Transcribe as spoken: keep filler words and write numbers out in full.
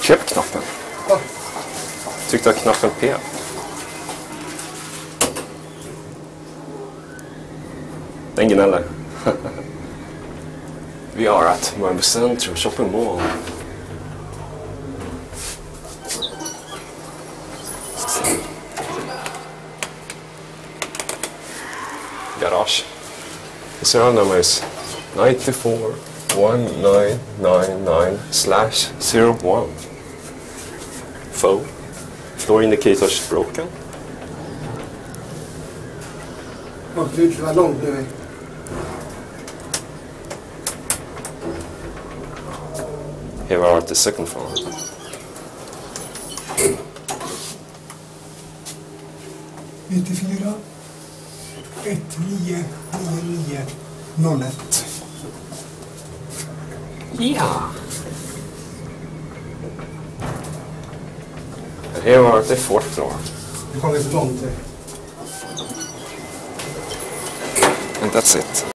Köpknappen. Ja. Tyckte att knappen P. Den gnäller. We are at Mölnbo Centrum Shopping Mall. Garage. The serial number is nine four one nine nine nine slash zero one. Faux. Floor indicators broken. Ja, det var långt nu. Here we are at the second floor. nittiofyra ett nio nio nio noll ett. Ja. And here we are at the fourth floor. Det kommer inte långt. And that's it.